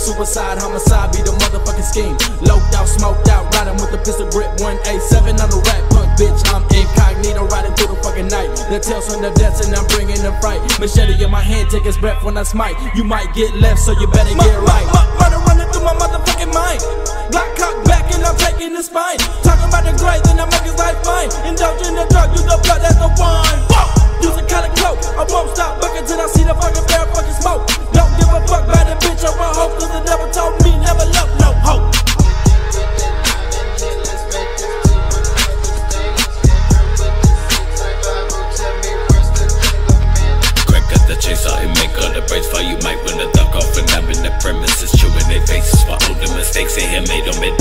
suicide, homicide be the motherfucking scheme. Loped out, smoked out, riding with the pistol grip 187 on the rack. Punk bitch, I'm incognito, riding through the fucking night. The tales from the deaths and I'm bringing the fright. Machete in my hand, take his breath when I smite. You might get left, so you better get right. Murder running through my motherfucking mind. Glock cocked back and I'm taking the spine. Talking about the grave, then I make his life fine. Indulge in the drug, use the blood as the wine. Use a color cloak, I won't stop bucking till I see the fucking bear fucking smoke. Don't give a fuck about the bitch, I want hope, cause the devil told me never love no hope. Crack at the chainsaw and make all the braids for you. Might wanna duck off and I'm in the premises, chewing their faces for all the mistakes they had made on me.